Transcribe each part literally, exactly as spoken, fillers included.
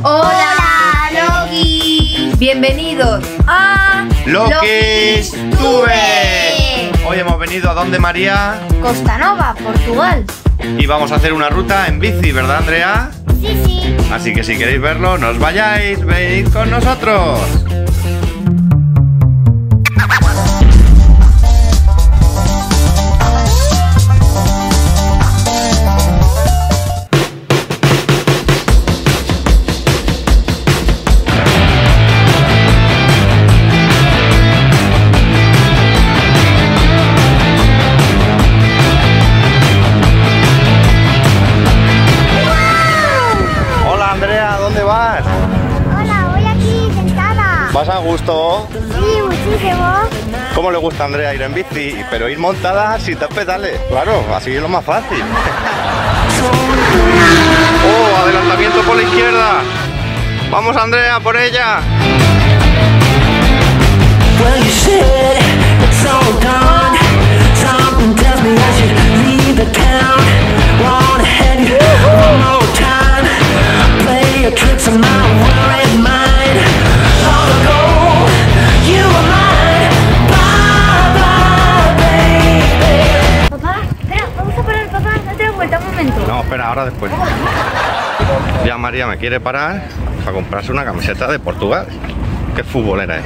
Hola, Loki. Bienvenidos a Loki's Tube. Hoy hemos venido a ¿dónde, María? Costa Nova, Portugal. Y vamos a hacer una ruta en bici, ¿verdad, Andrea? Sí, sí. Así que si queréis verlo, no os vayáis, venid con nosotros. ¿Vas a gusto? Sí, muchísimo. ¿Cómo le gusta a Andrea ir en bici? Pero ir montada sin dar pedales. Claro, así es lo más fácil. ¡Oh, adelantamiento por la izquierda! ¡Vamos, Andrea, por ella! No, espera, ahora después. Ya María me quiere parar para comprarse una camiseta de Portugal. Qué futbolera es.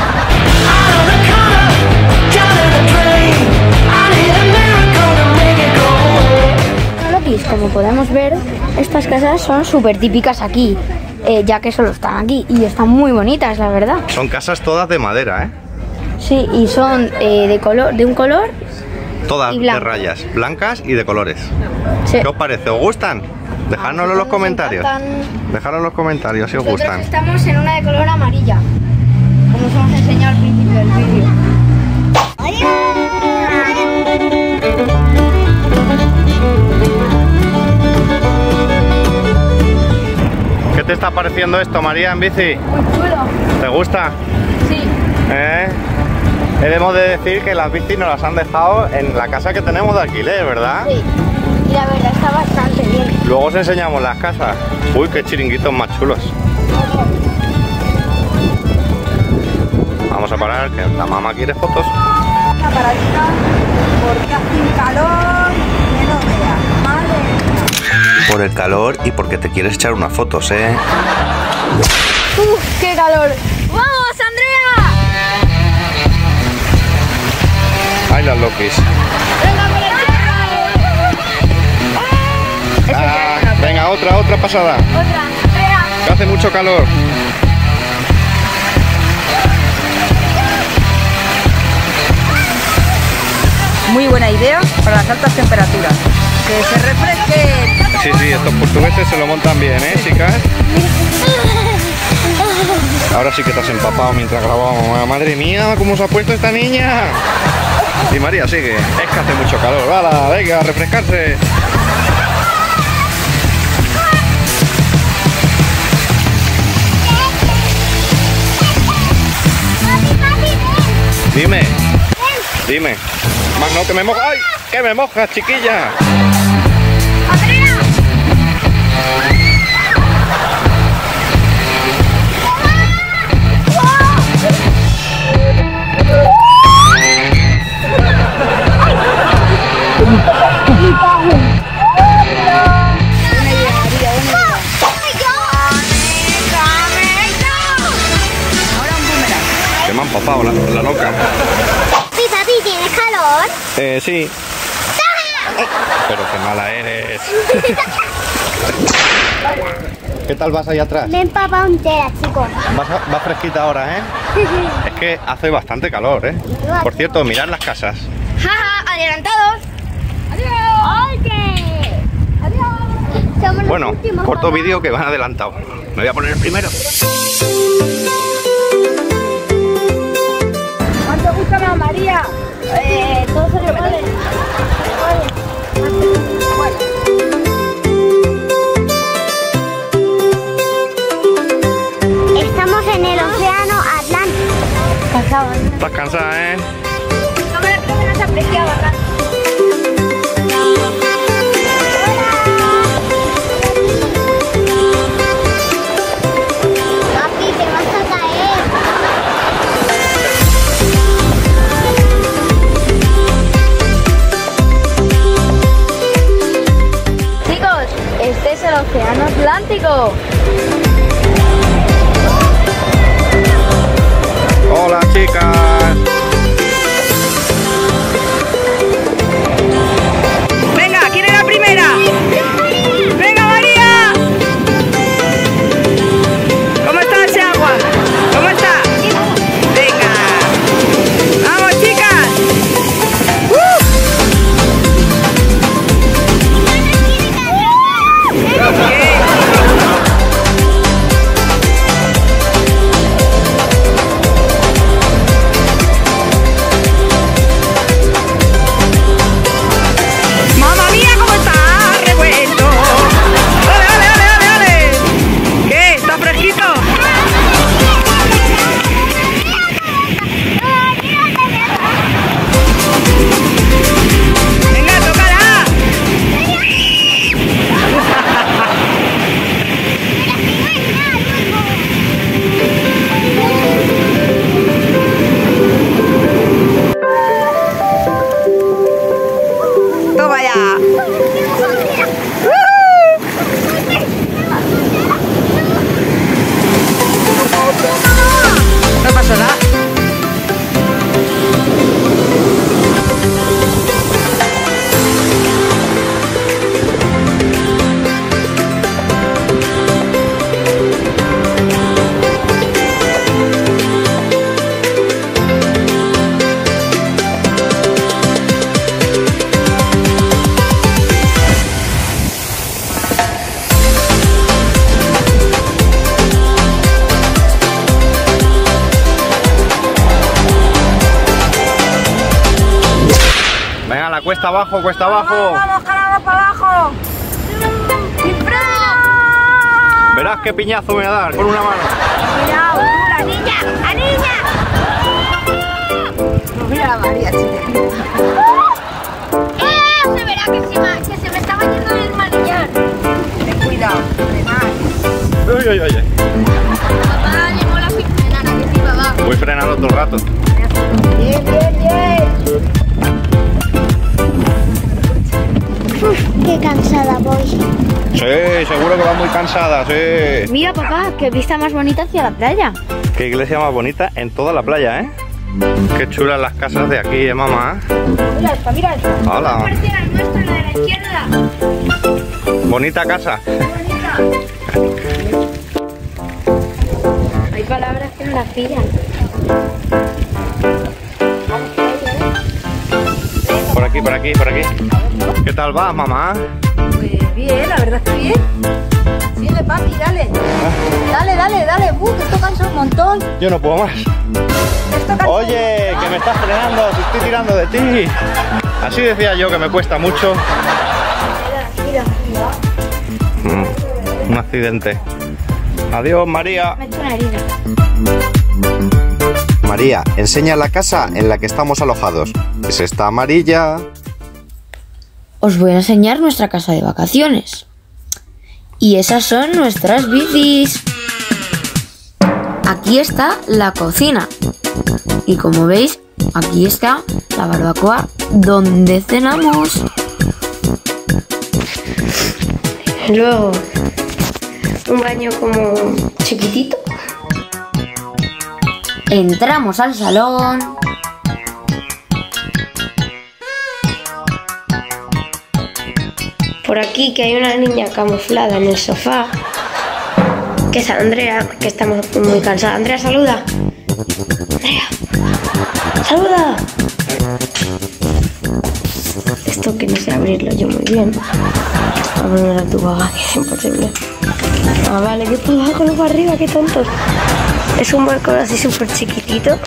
Lokis, como podemos ver, estas casas son súper típicas aquí, eh, ya que solo están aquí y están muy bonitas, la verdad. Son casas todas de madera, ¿eh? Sí, y son eh, de color, de un color. Todas de rayas, blancas y de colores. Sí. ¿Qué os parece? ¿Os gustan? Dejádnoslo en los comentarios. Dejadlo en los comentarios si os Nosotros gustan. Estamos en una de color amarilla, como os hemos enseñado al principio del vídeo. ¿Qué te está pareciendo esto, María, en bici? Muy chulo. ¿Te gusta? Sí. ¿Eh? Debemos de decir que las bicis nos las han dejado en la casa que tenemos de alquiler, ¿verdad? Sí. Y la verdad está bastante bien. Luego os enseñamos las casas. Uy, qué chiringuitos más chulos. Vamos a parar, que la mamá quiere fotos. Una paradita porque hace un calor que no veas. Madre. Por el calor y porque te quieres echar unas fotos, ¿eh? ¡Uf, qué calor! ¡Vamos, Andrea! ¡Ay, las Lokis! Ah, venga, otra, otra pasada. Otra, espera. Que hace mucho calor. Muy buena idea para las altas temperaturas. Que se refresque. Sí, sí, estos portugueses se lo montan bien, ¿eh, chicas? Ahora sí que te has empapado mientras grabamos. Madre mía, cómo se ha puesto esta niña. Y María sigue. Es que hace mucho calor. ¡Hala, venga, a refrescarse! Dime. Dime. Más no, que me moja. ¡Ay! ¡Que me mojas, chiquilla! Que me han papado la, la loca. Sí, papi, ¿tienes calor? Eh, sí. Pero qué mala eres. ¿Qué tal vas ahí atrás? Me he empapado entera, chicos. Vas a- va fresquita ahora, ¿eh? Es que hace bastante calor, ¿eh? Por cierto, mirad las casas. ¡Jaja! ¡Adelantados! ¡Adiós! ¡Oye! ¡Adiós! Somos los Bueno, últimos, corto papá. vídeo que van adelantado. Me voy a poner el primero. ¿Cuál te gusta más, María? Eh, todos se repiten. Estamos en el océano Atlántico. Cansado, ¿no? Estás cansada, ¿eh? No me la creo que no se aprecia, ¿verdad? fantástico! Hola, chicas. Venga, ¿quién es la primera? Venga, María. ¿Cómo está ese agua? ¿Cómo está? Venga. Vamos, chicas. ¡Uh! ¿Qué? ¡Mamma mía, cómo está revuelto! ¡Dale, dale, dale, dale, dale! ¿Qué? ¿Está fresquito? ¡Venga, tócala! ¡Toma ya! No pasó nada. Venga, la cuesta abajo, cuesta abajo. ¡Vamos, caramba, para abajo! ¡Sin freno! Verás qué piñazo me voy a dar con una mano. ¡Cuidado! ¡La niña! ¡La niña! Mira la María, chica. ¡Eh! Se verá que se me, que se me estaba yendo el manillar. Ten cuidado, frenar. Uy, uy, uy. Papá, le mola frenar, ¿a que sí, papá? Voy frenando todo el rato. Bien, bien, bien. Uf, qué cansada voy. Sí, seguro que va muy cansada, sí. Mira, papá, qué vista más bonita hacia la playa. Qué iglesia más bonita en toda la playa, ¿eh? Qué chulas las casas de aquí, ¿eh, mamá? Mira esta, mira esta. Hola. Parece la nuestra, la de la izquierda. Bonita casa. Hay palabras que no las pillan. Por aquí, por aquí, por aquí. ¿Qué tal vas, mamá? Pues bien, la verdad es que bien. Sigue, papi, dale. Dale, dale, dale. Uh, que esto cansa un montón. Yo no puedo más. Esto cansa Oye, que me estás frenando, te estoy tirando de ti. Así decía yo que me cuesta mucho. Mira, mira. Mm, un accidente. Adiós, María. Me he hecho una herida. María, enseña la casa en la que estamos alojados. Es esta amarilla. Os voy a enseñar nuestra casa de vacaciones. Y esas son nuestras bicis. Aquí está la cocina. Y como veis, aquí está la barbacoa donde cenamos. Luego, un baño como chiquitito. Entramos al salón. Por aquí que hay una niña camuflada en el sofá, que es Andrea, que estamos muy cansadas. Andrea, saluda. Andrea, saluda. Esto que no sé abrirlo yo muy bien. A poner a tu vaga, que es imposible. Ah, vale, que por abajo, no para arriba, qué tontos. Es un balcón así súper chiquitito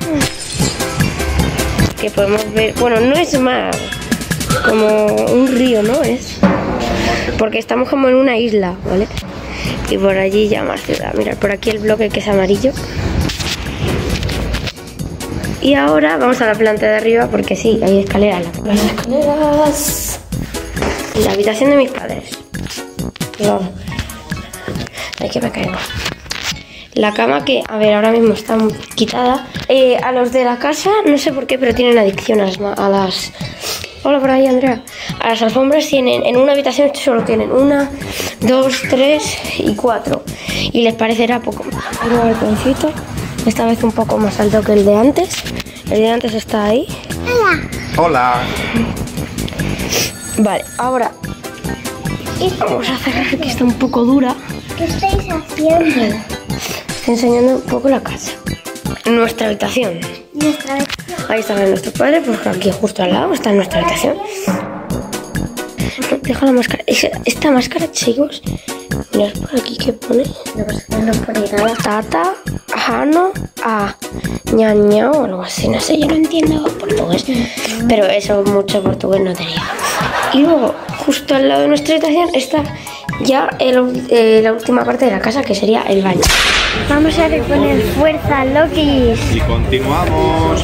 que podemos ver. Bueno, no es mar, como un río, ¿no? Es porque estamos como en una isla, ¿vale? Y por allí ya más ciudad. Mirad, por aquí el bloque que es amarillo. Y ahora vamos a la planta de arriba porque sí, hay escaleras. Las escaleras. Y la habitación de mis padres. Cuidado. Hay que me caigo. La cama que, a ver, ahora mismo está quitada. Eh, a los de la casa, no sé por qué, pero tienen adicción a las, a las Hola por ahí, Andrea. A las alfombras tienen, en una habitación solo tienen una, dos, tres y cuatro. Y les parecerá poco más. Un balconcito, esta vez un poco más alto que el de antes. El de antes está ahí. Hola. Vale, ahora vamos a cerrar que está un poco dura. ¿Qué estáis haciendo? Estoy enseñando un poco la casa. Nuestra habitación. Nuestra vez. Ahí está la de nuestro padre, pues aquí justo al lado está nuestra habitación. Deja la máscara. Esta máscara, chicos, mirad por aquí que pone. No, pues no pone nada. Tata, Jano, a ñaña o algo así. No sé, yo no entiendo portugués. Pero eso mucho portugués no tenía. Y luego, justo al lado de nuestra habitación está ya el, eh, la última parte de la casa, que sería el baño. Vamos a reponer fuerza, Loki. Y continuamos.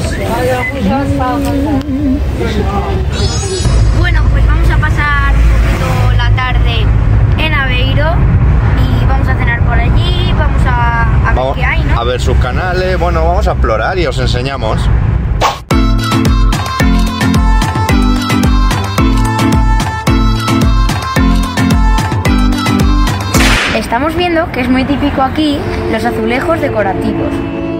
Bueno, pues vamos a pasar un poquito la tarde en Aveiro y vamos a cenar por allí, vamos a, a ver Vamos qué hay, ¿no? a ver sus canales. Bueno, vamos a explorar y os enseñamos. Estamos viendo que es muy típico aquí los azulejos decorativos.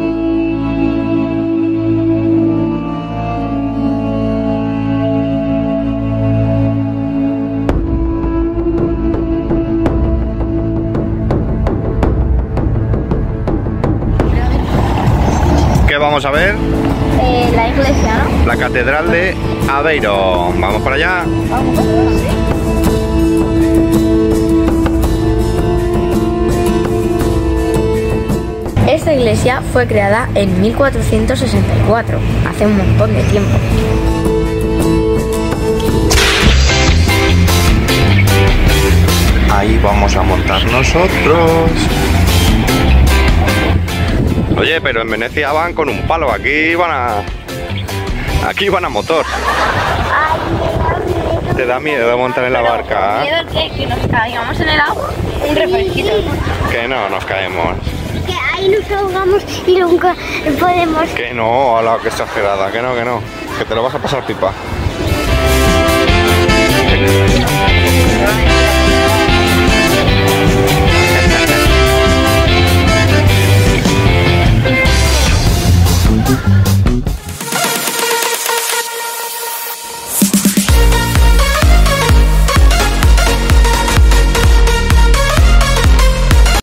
¿Qué vamos a ver? Eh, la iglesia, ¿no? La Catedral de Aveiro. Vamos para allá. Esta iglesia fue creada en mil cuatrocientos sesenta y cuatro, hace un montón de tiempo. Ahí vamos a montar nosotros. Oye, pero en Venecia van con un palo, aquí van a... Aquí van a motor. ¿Te da miedo montar en la barca? ¿Miedo que, que nos caigamos en el agua? Un refresquito. Que no, nos caemos. Que ahí nos ahogamos y nunca podemos. Que no, a la que exagerada, que no, que no. Que te lo vas a pasar pipa.